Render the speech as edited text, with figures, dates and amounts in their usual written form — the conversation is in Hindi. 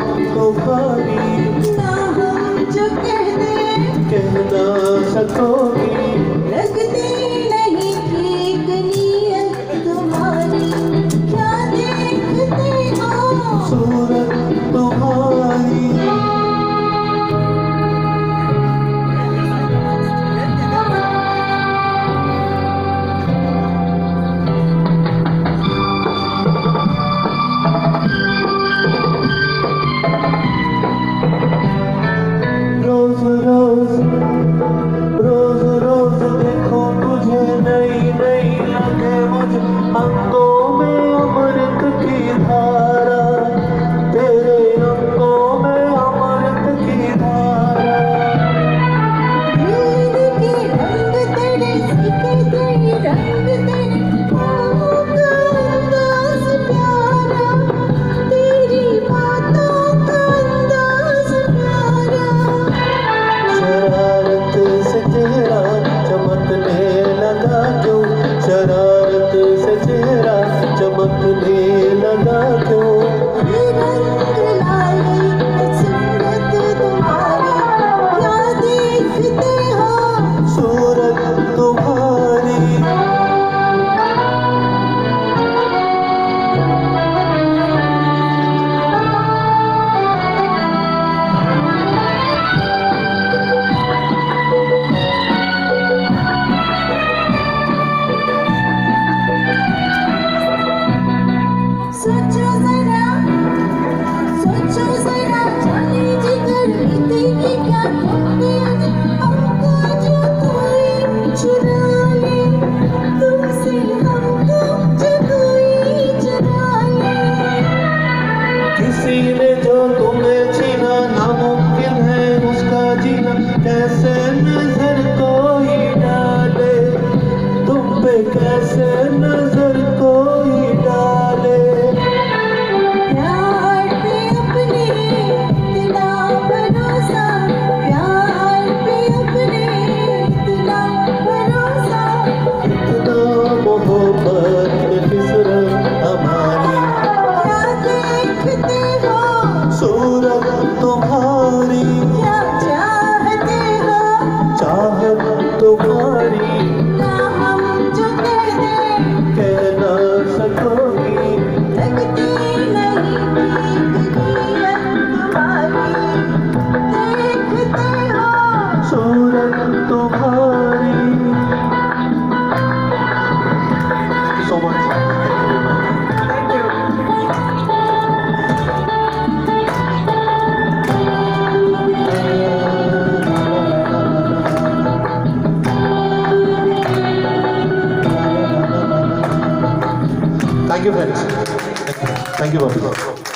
तुम्हारी ना हम जो कह ना सकोगी। लगती नहीं ठीक नीयत तुम्हारी, क्या देखते हो सूरत तुम्हारी। रोज रोज रोज रोज देखो तुझे नई नई लगे मुझे अंगों में अमृत की धारा, तेरे अंगों में अमृत की धारा। दिल के रंग तेरे सीखे तेरे रंग तेरे ख्वाबों का अंदाज प्यारा, तेरी बातों का अंदाज प्यारा। शरारत से चेहरा चमकने लगा क्यों, शरारत से चेहरा चमकने लगा क्यों। रंग लाए सूरत तुम्हारी, क्या देखते हो सूरत तुम्हारी। सोचो जरा जाने जिगर बीतेगी क्या तुमने आज, हमको जो कोई चुरा ले, तुमसे हमको जो कोई चुरा ले। किसी ने जो तुम्हें छीना नामुमकिन है उसका जीना, कैसे नजर कोई डाले तुम पे, कैसे नजर कोई डाले। प्यार पे अपने इतना भरोसा, प्यार पे अपने इतना भरोसा। इतना मोहब्बत में फिसरत हमारी, क्या देखते हो सूरत तुम्हारी। क्या चाहते हो चाहत तुम्हारी ना हम जो कह ना सकोगी। लगती नहीं ठीक नीयत तुम्हारी, देखते हो सूरत तुम्हारी। So much. Thank you, friends. Thank you, Bobby.